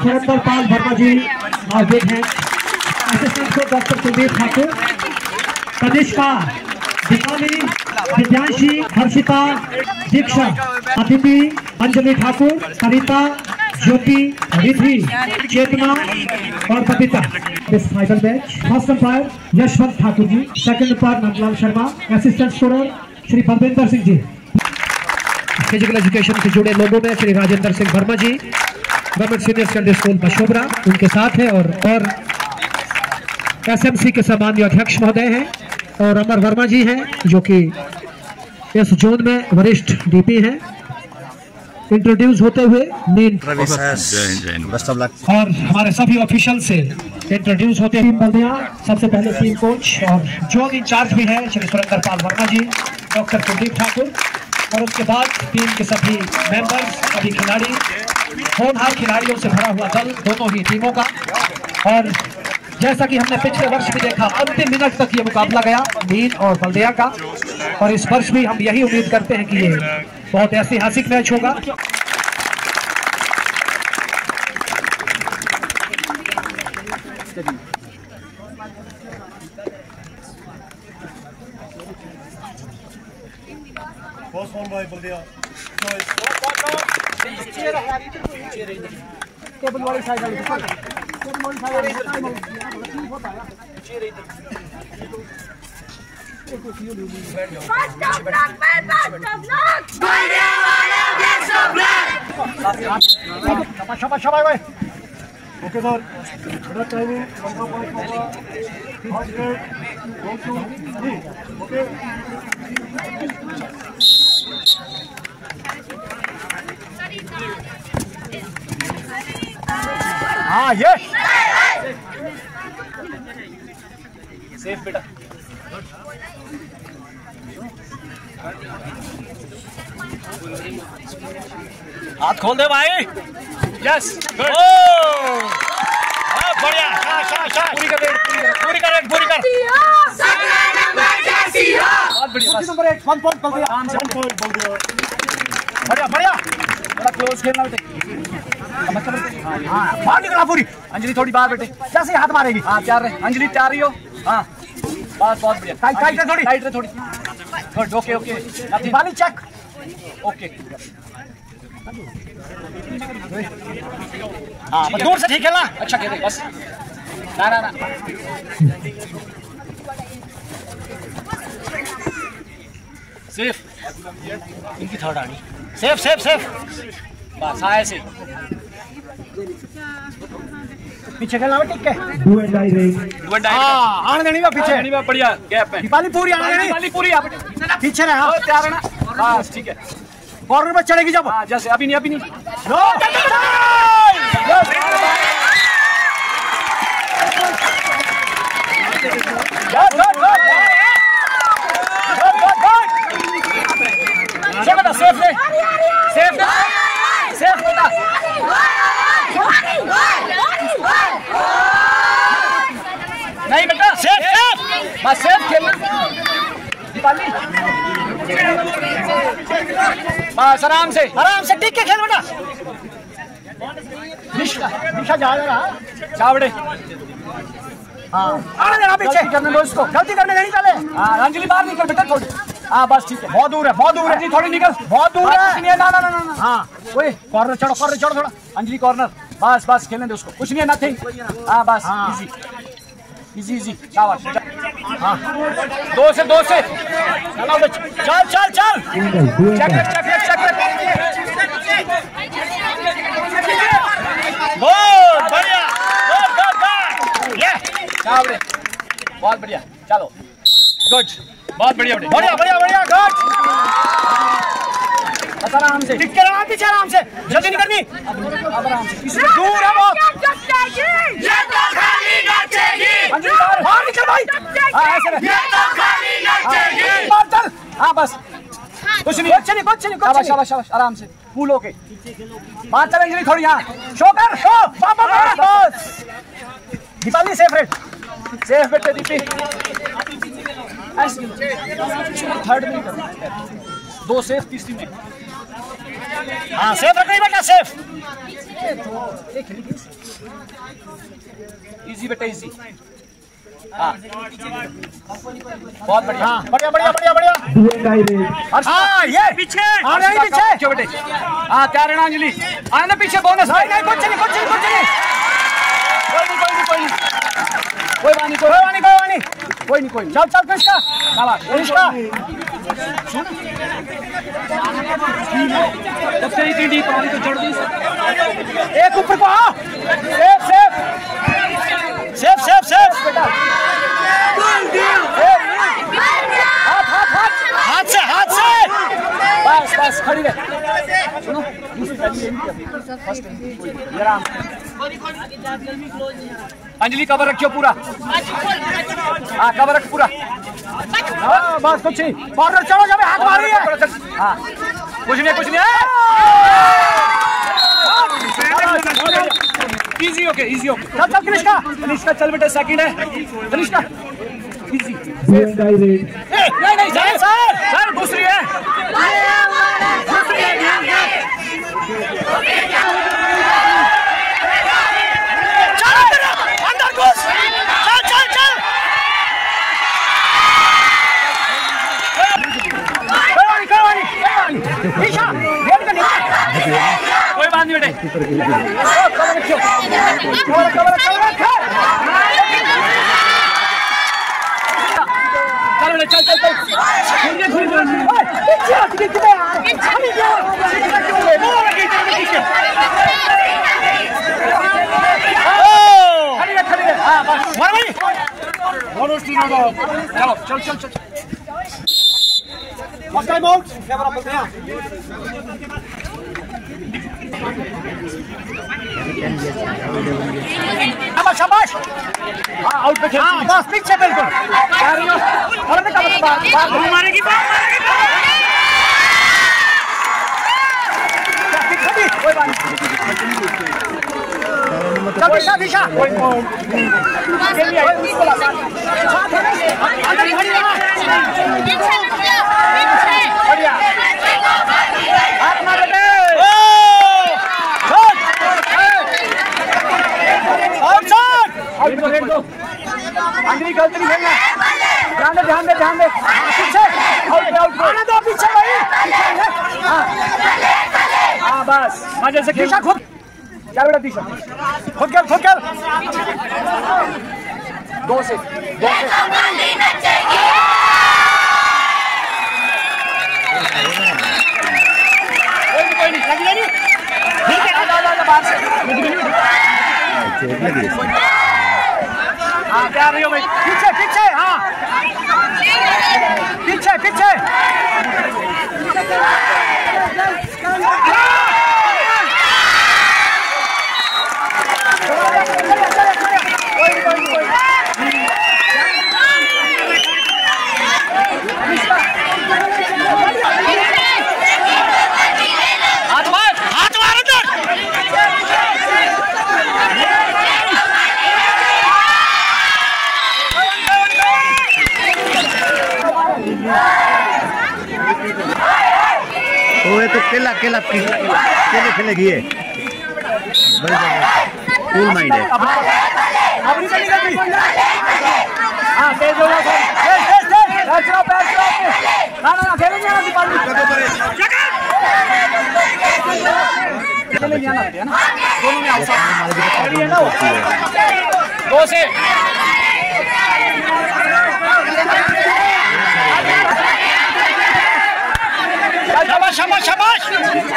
सुरेंद्र पाल वर्मा जी मौजूद हैं। Assistant coach doctor Kuldeep Thakur, Tanishka, Deepali, Divyanshi, Harshita, Diksha, Aditi, Anjali Thakur, Sarita, Jyoti, Riddhi, Chetna और Babita. This final match first umpire Yashwant Thakur ji, second umpire Nandlal Sharma, assistant scorer Shri Balwinder Singh ji. Physical education से जुड़े लोगों में Shri Rajendra Singh Verma ji, government senior secondary school Mashobra उनके साथ है, और एसएमसी के सम्मानीय अध्यक्ष महोदय हैं, और अमर वर्मा जी हैं जो कि इस जोन में वरिष्ठ डीपी हैं। इंट्रोड्यूस होते हुए मीन और हमारे सभी ऑफिशियल से इंट्रोड्यूस होते हैं। बल्दिया सबसे पहले टीम कोच और जोन इंचार्ज भी है श्री सुरेंद्र पाल वर्मा जी, डॉक्टर कुलदीप ठाकुर, और उसके बाद टीम के सभी मेंबर्स, सभी खिलाड़ी, होनहार खिलाड़ियों से भरा हुआ दल दोनों ही टीमों का। और जैसा कि हमने पिछले वर्ष भी देखा, अंतिम मिनट तक ये मुकाबला गया मीन और बल्दिया का, और इस वर्ष भी हम यही उम्मीद करते हैं कि ये बहुत ऐतिहासिक मैच होगा। टेबल वाली साइड वाली ओके सर, टाइमिंग ओके। हाँ ये सेफ बेटा, हाथ खोल दे भाई। यस गुड, बढ़िया, पूरी कर, पूरी कर, पूरी कर। बहुत बढ़िया, नंबर 1 1 पॉइंट बोल दिया, बढ़िया बढ़िया, बड़ा क्लोज खेलना बेटे। हाँ बाहर निकला पूरी। अंजलि थोड़ी बाहर बेटे, जैसे हाथ मारेगी। हाँ तैयार रहे अंजलि, तैयार रही हो। हाँ बस बहुत बढ़िया, टाइट है थोड़ी, टाइट है थोड़ी, good, okay okay. Deepali check, okay. हाँ दूर से ठीक है ना, अच्छा खेले बस, ना ना ना। सेफ, इनकी थर्ड आनी, सेफ सेफ सेफ, बस आए से पीछे खेलना है, ठीक है। हाँ आने देनी है पीछे, बढ़िया गैप में। दीपाली पूरी आने देनी, दीपाली पूरी पीछे रहे, तैयार है ना, बस ठीक है। कॉर्नर पर चढ़ेगी जब, जैसे अभी नहीं, अभी नहीं। सेफ ले, सेफ ले, सेफ बेटा। नहीं बेटा, सेफ सेफ, बस सेफ खेलना। दीपाली बस आराम से टिक के खेल बेटा। दिशा जा रहा चावड़े, हाँ आने देना पीछे, करने दो इसको, गलती करने देनी पहले। हाँ अंजलि बाहर निकल बेटा थोड़ी, हाँ बस ठीक है, बहुत दूर है, बहुत दूर है अंजलि, थोड़ी निकल, बहुत दूर है। ना ना ना ना, हाँ वही कॉर्नर चढ़ो, कॉर्नर चढ़ो थोड़ा अंजलि, कॉर्नर बस बस, खेलने दो उसको, कुछ नहीं है, नथिंग। हाँ बस इजी इजी इजी, शाबाश। हाँ दो से चल चल चल, चेक बहुत बढ़िया, ये चावड़े बहुत बढ़िया, चलो गुड, बहुत बढ़िया बढ़िया बढ़िया बढ़िया, गुड। आराम से टिक के आराम, पीछे आराम से, जल्दी नहीं करनी, अब आराम से, इससे दूर है बहुत। बाहर निकल भाई, चल, हाँ बस कुछ नहीं, शाबाश शाबाश शाबाश, आराम से कूल होके बाहर चल। अंजलि थोड़ी, यहाँ शो कर, शो बस। दीपाली सेफ रेट, सेफ बेटे दीपी, थर्ड में दो सेफ, तीसरी में हाँ सेफ रख रही बेटा, सेफ। इजी बेटा इजी। हाँ बहुत बढ़िया बढ़िया बढ़िया बढ़िया बढ़िया। हाँ ये पीछे पीछे क्यों बेटे। हाँ क्या रहना अंजलि आने पीछे बोनस। नहीं नहीं कुछ नहीं कुछ नहीं कुछ नहीं कोई बात नहीं कोई चल चल कृष्णा चला कृष्णा जब से इतनी डीप पानी तो जोड़ दी एक ऊपर को। हाँ safe safe safe safe safe बेटा हाथ से बस बस खड़ी रहे। सुनो अंजलि कवर रखियो पूरा। हाँ कवर रख पूरा। हाँ बस कुछ नहीं बॉर्डर चलो जब हाथ मारी है। हाँ कुछ नहीं इजी ओके इजी ओके। चल चल कृष्णा चल बेटे सेकंड है कृष्णा इजी। नहीं सर दूसरी है। चल अंदर घुस चल कोई बात नहीं बेटे चल शाबाश। आउट पे बस पीछे बिल्कुल मारेगी कोई बात अंजलि गलती नहीं खेलना। ध्यान दे पीछे आने दो पीछे भाई। हाँ बस मजे से दिशा खुद क्या बेटा दिशा खुद खेल दो से कोई नहीं लगी नहीं ठीक है बाहर से। हाँ क्या रही हो भाई पीछे हाँ पीछे हाथ मार अंदर। वो तो केला खेलेगी ये कूल माइंड है। हाँ तेज हो गया ना खेलेंगे ना दोनों में है ना दो से शाबाश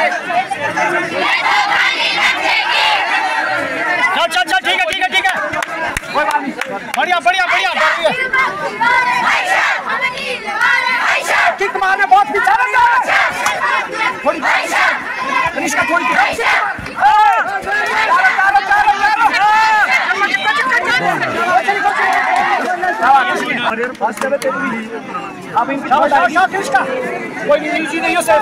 चल ठीक है कोई बात नहीं बढ़िया किक मारने बहुत पीछे थोड़ी अब इनका कोई नहीं इजी नहीं हो सर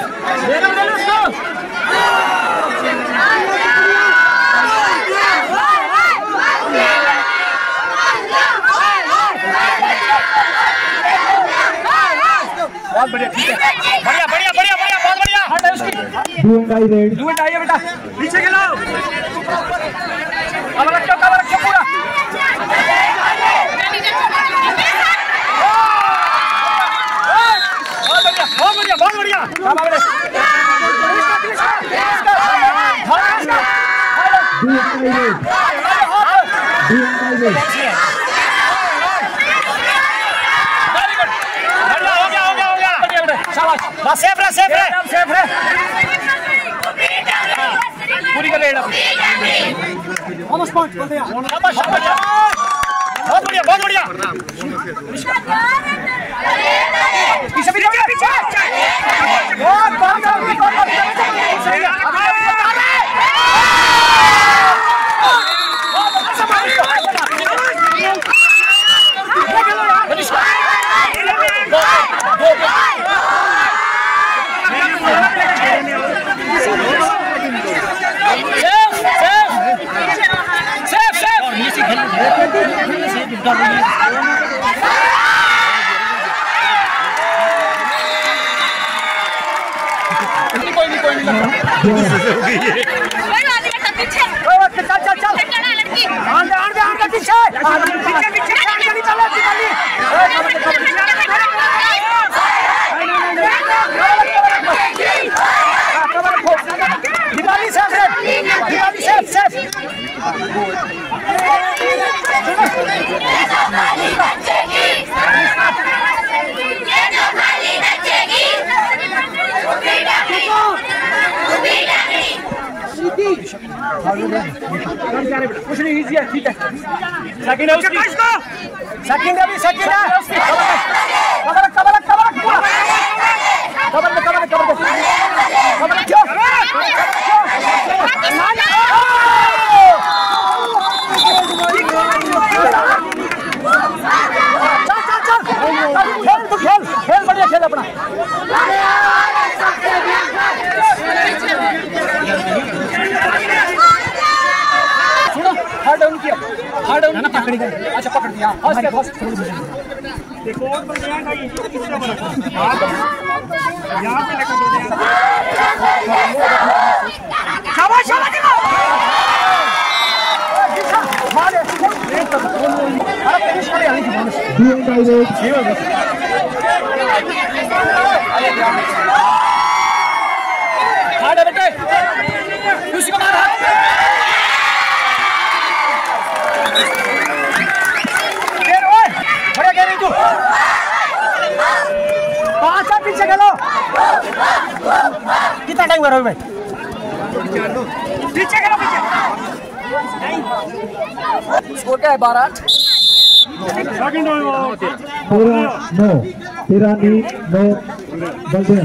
बहुत बढ़िया ठीक है बढ़िया बहुत बढ़िया हट है उसकी डू एंड आई बेटा पीछे खेलो सेफ रहे पूरी कर रेड बहुत बढ़िया पीछे कुछ नहीं इजी है ठीक है सेकंड है उसकी सेकंड है भी सेकंड है कवर क्यों खेल बढ़िया खेल अपना हार्ड डाउन किया हार्ड डाउन ना पकड़ गए अच्छा पकड़ दिया फर्स्ट देखो और बन जाएगा ये कितना बड़ा यहां पे लेकर दो शाबाश शाबाश मारे अरे फिनिश करे आने की बोनस हार्ड है बेटे दूसरी को मार पीछे खेलो कितना टाइम कर रहे हो भाई पीछे खेलो पीछे स्कोर क्या है 12-8 तिरानी 9 बल्दिया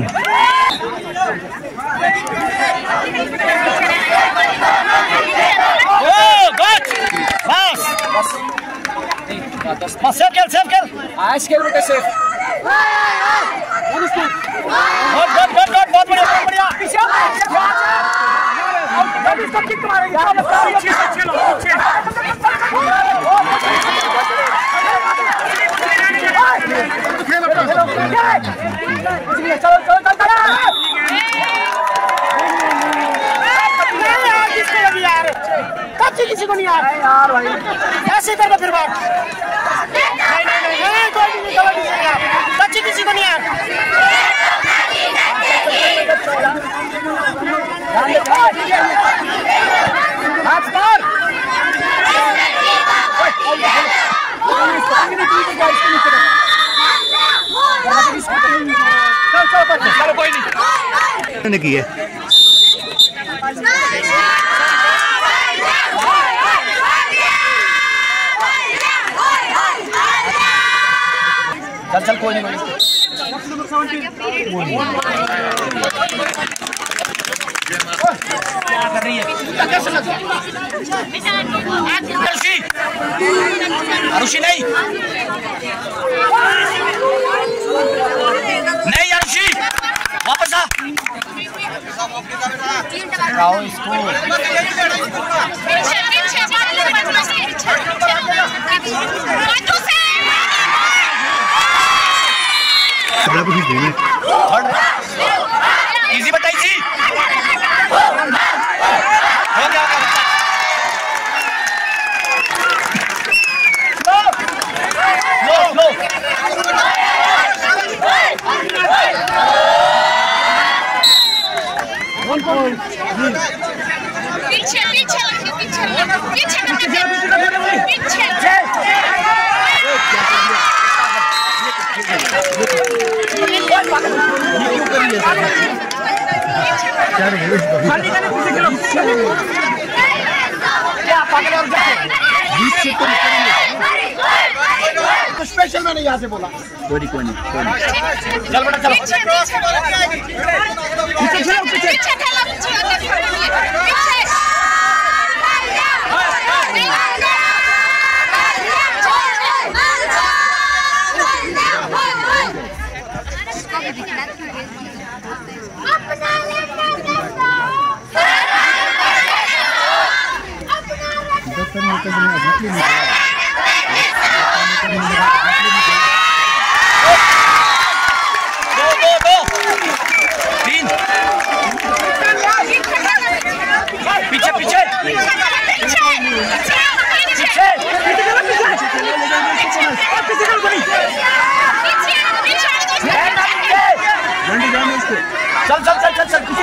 सेफ खेल आज खेल बेटे सेफ बहुत बढ़िया किसी को नहीं यार भाई ऐसे कर फिर बात नहीं किसी को नहीं यार चलो कोई नहीं की है चल कोई नहीं क्या कर रही है अरुषि नहीं अरुषि वापस आओ इसको इजी बताइए जी हो गया लो पीछे स्पेशल मैंने यहाँ से बोला कोई नहीं चल बेटा चलो पीछे पीछे चल चल चल चल चल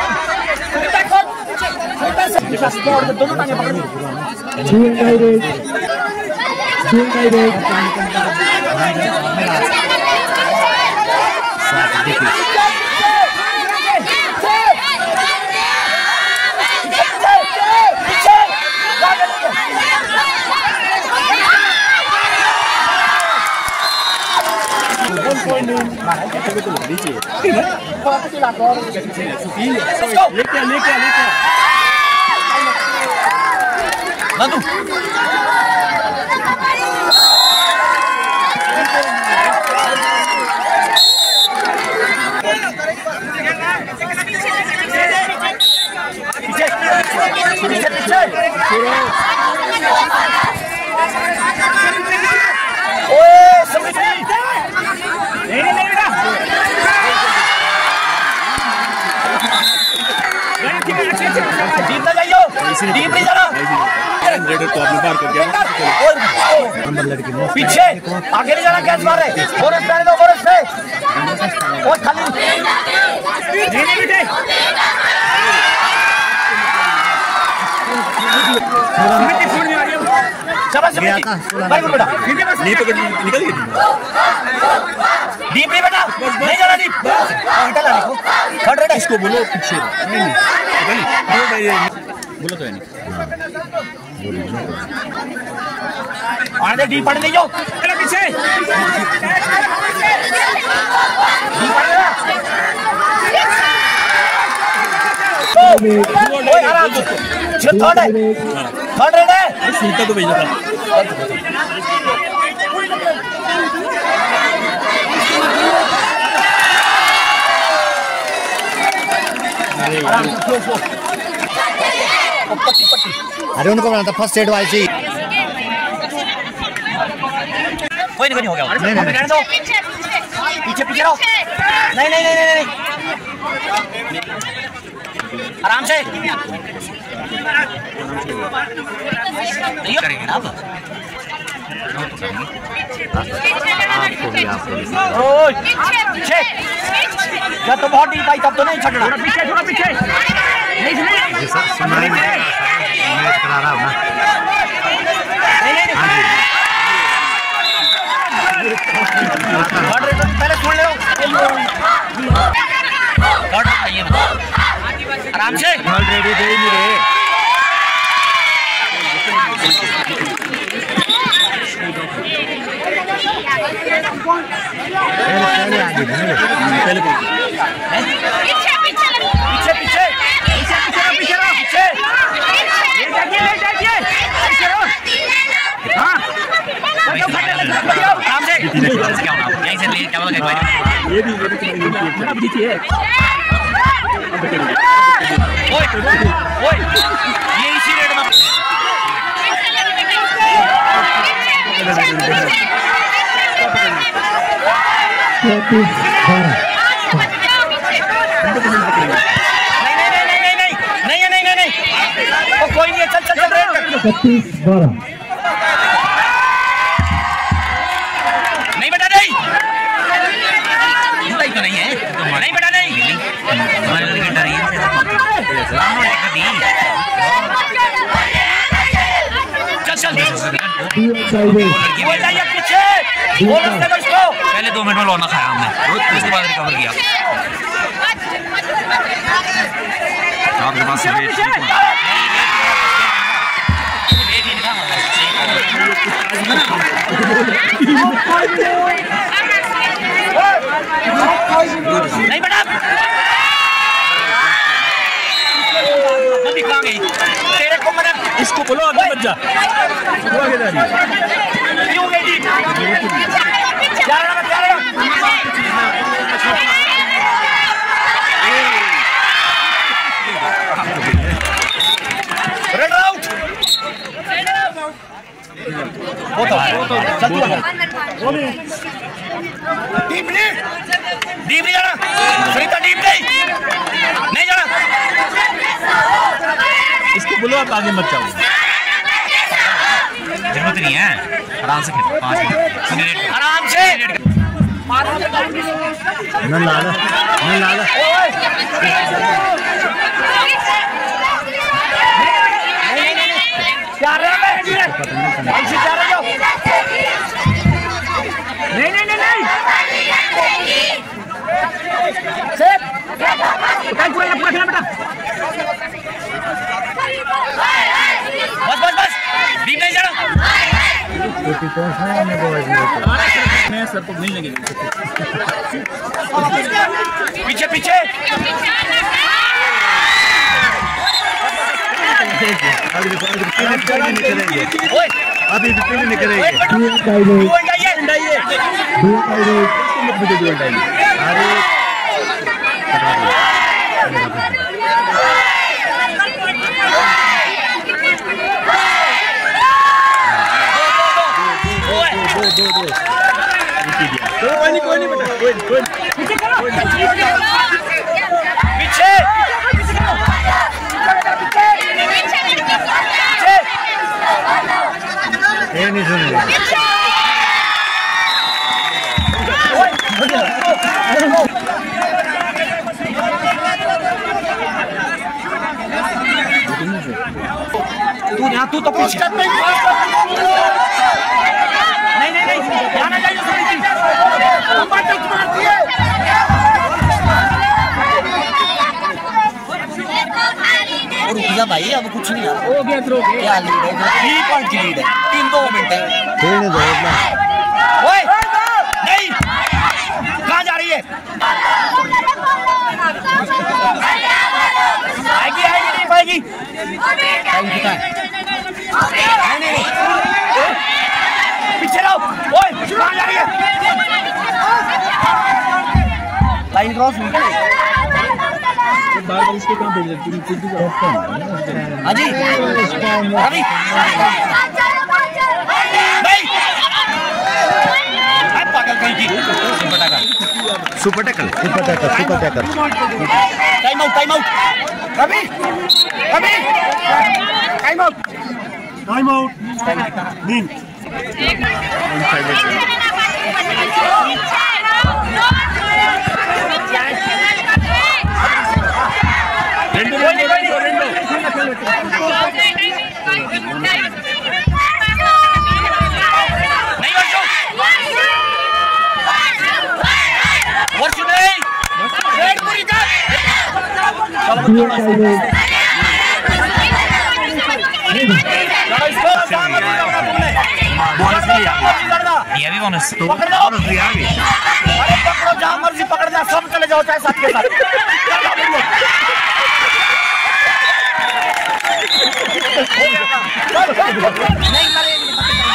पीछे आगे नहीं जाना कैच मार रहे बोनस पे दो बोनस पे और खाली निकल गई डीप नहीं बेटा नहीं जाना डीप खड़ रहे इसको बोलो पीछे बोलो तो नहीं आने डी पढ़ ले जाओ पीछे थर्ड रेड है सुनता तो भेजा था अरे उनको बनाता फर्स्ट सेट वाइज ही कोई नहीं हो गया नहीं नहीं दो पीछे पीछे रहो नहीं नहीं नहीं नहीं आराम से नहीं करेंगे ना पीछे जब तो बहुत डीप आई तब तो नहीं छटना थोड़ा पीछे मैच करा रहा हूँ पहले छोड़ ले आराम से ऑलरेडी दे ही नहीं रहे पहले पीछे पीछे पीछे पीछे पीछे पीछे ले जाइए हाँ आराम से यहीं से ले क्या बोला ये भी है ओए ओए ये इसी रेड में नहीं कोई नहीं चल चल चल 32-12 नहीं बेटा नहीं तो नहीं है नहीं बेटा नहीं हमारे लड़के डर रही है पीछे पहले 2 मिनट में लौना खाया हमने, उसके बाद रिकवर किया। आपके पास नहीं बेटा तेरे को मैंने इसको बोलो आगे मत जा। क्यों गई जा रहा रेड आउट डीप नहीं जाना सुनीता, डीप नहीं जाना। इसको बोलो आप आगे मत जाओ। जरूरत नहीं है, आराम से खेलो 5 मिनट आराम से। न लाला नहीं पूरा खेला बेटा। बस डीप नहीं जाना। सर को नहीं लगे पीछे अभी नहीं करेंगे। अरे कोई नहीं बेटा पीछे नहीं सुनेगा। तू तो कुछ कर नहीं जाना चाहिए रुक जा भाई, अब कुछ नहीं हो गया। क्या लीड है? 3 पॉइंट की लीड है, 3-2 मिनट है। ओए नहीं, कहाँ जा रही है? आएगी नहीं पाएगी। नहीं पीछे रहो। ओए कहाँ जा रही है? लाइन क्रॉस हुई क्या? बार इसको कहाँ भेज रहे? हाजी रवि पागल कहीं की super tackle. Time out Ravi time out नीन ये भी बोनस पकड़ो जहाँ मर्जी पकड़ जा, सब चले जाओ चाहे साथ के साथ। नहीं